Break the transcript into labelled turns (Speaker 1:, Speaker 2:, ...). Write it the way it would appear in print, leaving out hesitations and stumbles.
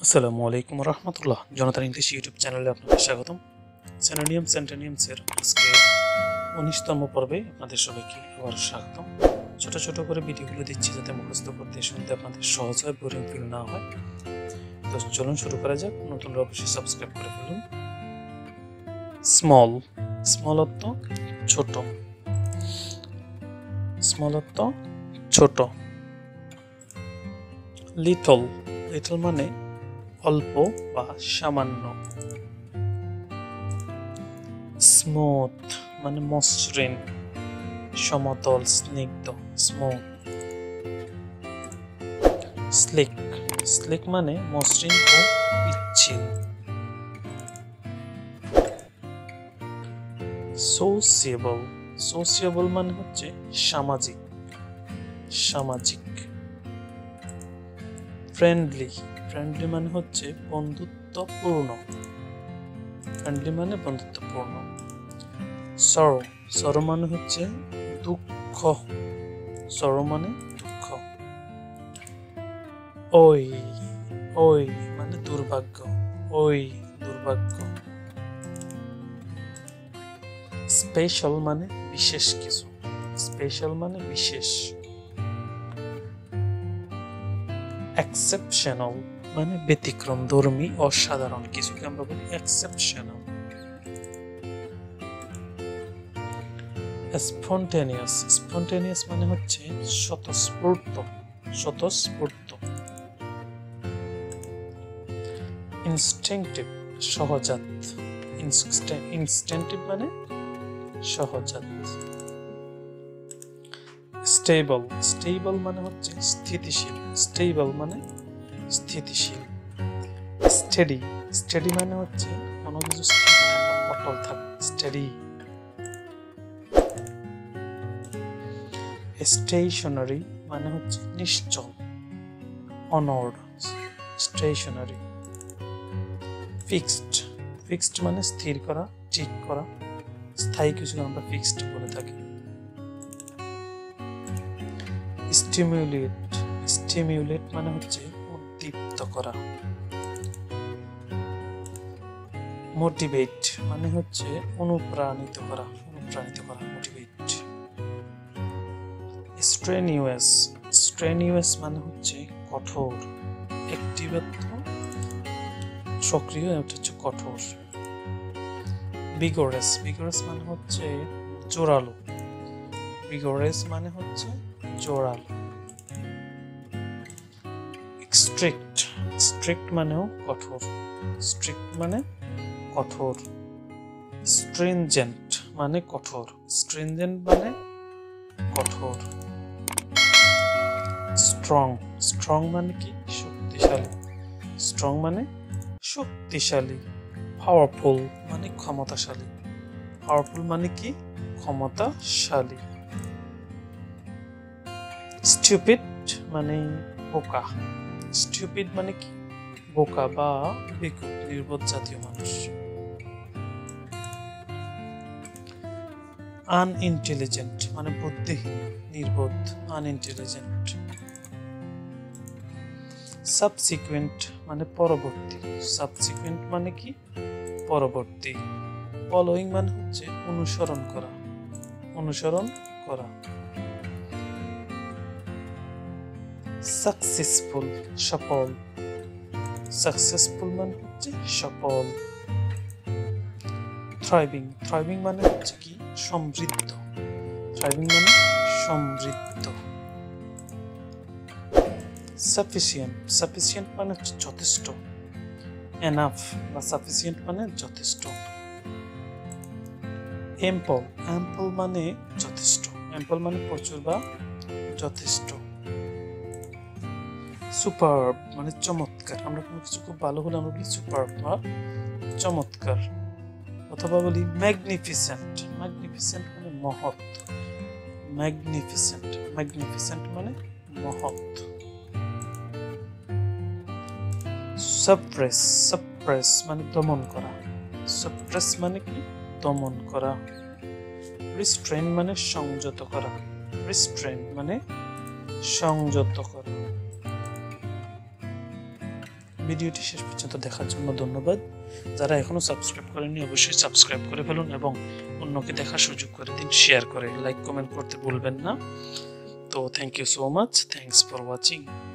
Speaker 1: আসসালামু আলাইকুম রহমতুল্লাহ। জনতার ইংলিশ ইউটিউব চ্যানেলে আপনাদের স্বাগতম। Synonyms and Antonyms এর আজকে 19তম পর্বে আপনাদের সবাইকে আবার স্বাগতম। ছোট ছোট করে ভিডিওগুলো দিচ্ছি যাতে মুখস্থ করতে শুনতে আপনাদের সহজ হয়, বোরিং ফিল না হয়। তো চলুন শুরু করা যাক। নতুনরা অবশ্যই সাবস্ক্রাইব করে ফেলুন। স্মল, স্মল অর্থ ছোট, স্মল অর্থ ছোট। লিটল, লিটল মানে অল্প বা সামান্য। স্মুথ মানে মসৃণ, সমতল, স্নিগ্ধ, স্মুথ। স্লিক, স্লিক মানে মসৃণ ও পিচ্ছিল। সোসিয়েবল, সোসিয়েবল মানে হচ্ছে সামাজিক, সামাজিক। ফ্রেন্ডলি, ফ্রেন্ডলি মানে হচ্ছে বন্ধুত্বপূর্ণ, ফ্রেন্ডলি মানে বন্ধুত্বপূর্ণ। সরো, সরো মানে হচ্ছে দুঃখ, সরো মানে দুঃখ। ওই, ওই মানে দুর্ভাগ্য, ওই দুর্ভাগ্য। স্পেশাল মানে বিশেষ কিছু, স্পেশাল মানে বিশেষ। এক্সেপশনাল মানে ব্যতিক্রম ধর্মী, অসাধারণ কিছুকে আমরা বলি এক্সেপশনাল। স্পন্টেনিয়াস, স্পন্টেনিয়াস মানে হচ্ছে স্বতঃস্ফূর্ত, স্বতঃস্ফূর্ত। ইনস্টিংক্টিভ সহজাত, ইনস্টিংক্টিভ মানে সহজাত। স্টেবল, স্টেবল মানে হচ্ছে স্থিতিশীল, স্টেবল মানে স্থিতিশীল। স্টেডি, স্টেডি মানে হচ্ছে কোনো কিছু স্থির থাকা, অটল থাকা, স্টেডি। স্টেশনারি মানে হচ্ছে নিশ্চল, অনড়, স্টেশনারি। ফিক্সড, ফিক্সড মানে স্থির করা, ঠিক করা, স্থায়ী কিছুকে আমরা ফিক্সড বলে থাকি। স্টিমুলেট, স্টিমুলেট মানে হচ্ছে উদ্দীপ্ত করা। মোটিভেট মানে হচ্ছে অনুপ্রাণিত করা, অনুপ্রাণিত করা, মোটিভেট। স্ট্রেনিউয়াস, স্ট্রেনিউয়াস মানে হচ্ছে কঠোর, অ্যাক্টিভ অর্থ সক্রিয়, এটা হচ্ছে কঠোর। ভিগোরাস, ভিগোরাস মানে হচ্ছে জোরালো, ভিগোরাস মানে হচ্ছে জোরালো। স্ট্রিক্ট, স্ট্রিক্ট মানেও কঠোর, স্ট্রিক্ট মানে কঠোর। স্ট্রিনজেন্ট মানে কঠোর, স্ট্রিনজেন্ট মানে কঠোর। স্ট্রং, স্ট্রং মানে কি শক্তিশালী, স্ট্রং মানে শক্তিশালী। পাওয়ারফুল মানে ক্ষমতাশালী, পাওয়ারফুল মানে কি ক্ষমতাশালী। স্টুপিড মানে বোকা, স্টুপিড মানে কি বোকা বা বেকুব, নির্বোধ জাতীয় মানুষ। আনইন্টেলিজেন্ট মানে বুদ্ধিহীন, নির্বোধ, আনইন্টেলিজেন্ট। সাবসিকুয়েন্ট মানে পরবর্তী, সাবসিকুয়েন্ট মানে কি পরবর্তী। ফলোইং মানে হচ্ছে অনুসরণ করা, অনুসরণ করা। সাকসেসফুল সফল, সাকসেসফুল মানে হচ্ছে সফল। থ্রাইভিং, থ্রাইভিং মানে হচ্ছে কি সমৃদ্ধ, থ্রাইভিং মানে সমৃদ্ধ। সাফিসিয়েন্ট, সাফিসিয়েন্ট মানে হচ্ছে যথেষ্ট, এনাফ বা সাফিসিয়েন্ট মানে যথেষ্ট। এম্পল, এম্পল মানে যথেষ্ট, এম্পল মানে প্রচুর বা যথেষ্ট। সুপারব মানে চমৎকার, আমরা কোনো কিছু খুব ভালো হলে আমরা বলি সুপারব বা চমৎকার। অথবা বলি ম্যাগনিফিসেন্ট, ম্যাগনিফিসেন্ট মানে মহৎ, ম্যাগনিফিসেন্ট, ম্যাগনিফিসেন্ট মানে মহৎ। সাপ্রেস, সাপ্রেস মানে দমন করা, সাপ্রেস মানে কি দমন করা। রিস্ট্রেন মানে সংযত করা, রিস্ট্রেন মানে সংযত করা। ভিডিওটি শেষ পর্যন্ত দেখার জন্য ধন্যবাদ। যারা এখনো সাবস্ক্রাইব করেননি অবশ্যই সাবস্ক্রাইব করে ফেলুন এবং অন্যকে দেখার সুযোগ করে দিন, শেয়ার করে, লাইক কমেন্ট করতে ভুলবেন না। তো thank you so much, thanks for watching.